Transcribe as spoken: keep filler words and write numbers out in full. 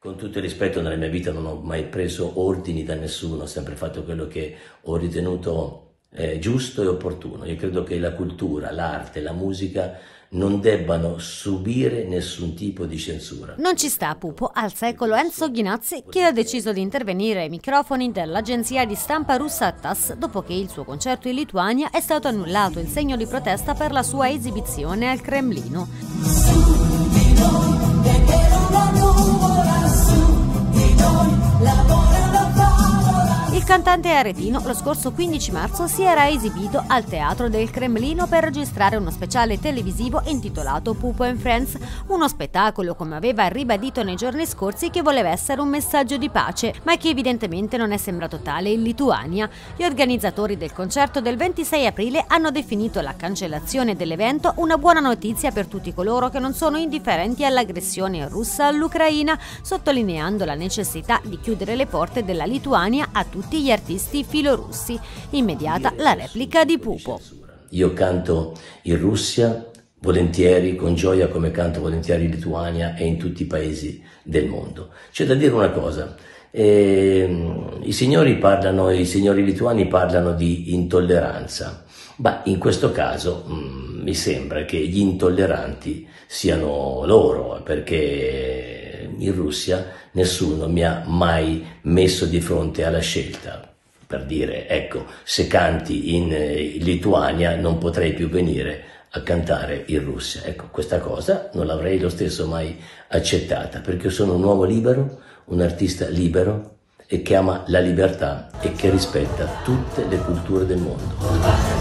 Con tutto il rispetto, nella mia vita non ho mai preso ordini da nessuno, ho sempre fatto quello che ho ritenuto eh, giusto e opportuno. Io credo che la cultura, l'arte, la musica non debbano subire nessun tipo di censura. Non ci sta, Pupo, al secolo Enzo Ghinazzi, che ha deciso di intervenire ai microfoni dell'agenzia di stampa russa TASS dopo che il suo concerto in Lituania è stato annullato in segno di protesta per la sua esibizione al Cremlino. Il cantante aretino lo scorso quindici marzo si era esibito al Teatro del Cremlino per registrare uno speciale televisivo intitolato Pupo and Friends, uno spettacolo, come aveva ribadito nei giorni scorsi, che voleva essere un messaggio di pace, ma che evidentemente non è sembrato tale in Lituania. Gli organizzatori del concerto del ventisei aprile hanno definito la cancellazione dell'evento una buona notizia per tutti coloro che non sono indifferenti all'aggressione russa all'Ucraina, sottolineando la necessità di chiudere le porte della Lituania a tutti gli artisti filorussi. Immediata la replica di Pupo. Io canto in Russia volentieri, con gioia, come canto volentieri in Lituania e in tutti i paesi del mondo. C'è da dire una cosa, eh, i signori parlano, i signori lituani parlano di intolleranza, ma in questo caso mh, mi sembra che gli intolleranti siano loro, perché in Russia nessuno mi ha mai messo di fronte alla scelta, per dire, ecco, se canti in Lituania non potrei più venire a cantare in Russia. Ecco, questa cosa non l'avrei lo stesso mai accettata, perché sono un uomo libero, un artista libero e che ama la libertà e che rispetta tutte le culture del mondo.